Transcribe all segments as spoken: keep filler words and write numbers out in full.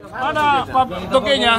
Mana tokenya?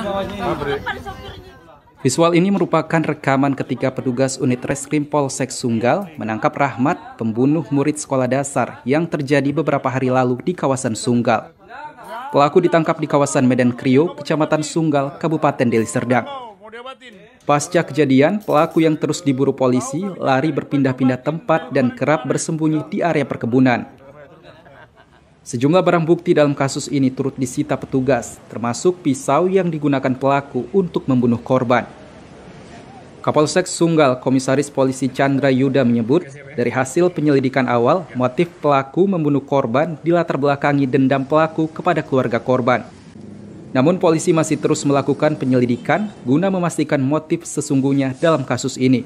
Visual ini merupakan rekaman ketika petugas unit Reskrim Polsek Sunggal menangkap Rahmat, pembunuh murid sekolah dasar yang terjadi beberapa hari lalu di kawasan Sunggal. Pelaku ditangkap di kawasan Medan Krio, Kecamatan Sunggal, Kabupaten Deli Serdang. Pasca kejadian, pelaku yang terus diburu polisi lari berpindah-pindah tempat dan kerap bersembunyi di area perkebunan. Sejumlah barang bukti dalam kasus ini turut disita petugas, termasuk pisau yang digunakan pelaku untuk membunuh korban. Kapolsek Sunggal, Komisaris Polisi Chandra Yuda menyebut, dari hasil penyelidikan awal, motif pelaku membunuh korban dilatar belakangi dendam pelaku kepada keluarga korban. Namun polisi masih terus melakukan penyelidikan guna memastikan motif sesungguhnya dalam kasus ini.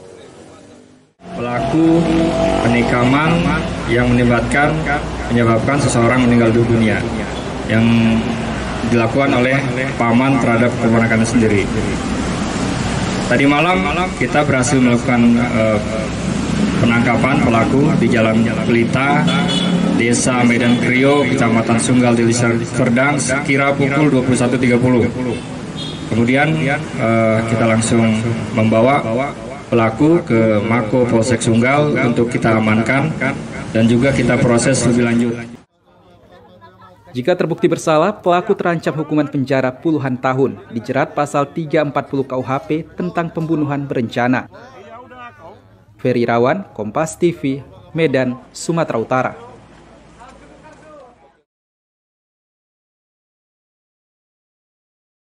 Pelaku penikaman yang menyebabkan menyebabkan seseorang meninggal dunia yang dilakukan oleh paman terhadap keponakannya sendiri. Tadi malam kita berhasil melakukan uh, penangkapan pelaku di Jalan Pelita, Desa Medan Krio, Kecamatan Sunggal, Deli Serdang, sekira pukul dua puluh satu tiga puluh. Kemudian uh, kita langsung membawa pelaku ke Mako Polsek Sunggal untuk kita amankan dan juga kita proses lebih lanjut. Jika terbukti bersalah, pelaku terancam hukuman penjara puluhan tahun, dijerat pasal tiga ratus empat puluh K U H P tentang pembunuhan berencana. Ferry Rawan, Kompas T V, Medan, Sumatera Utara.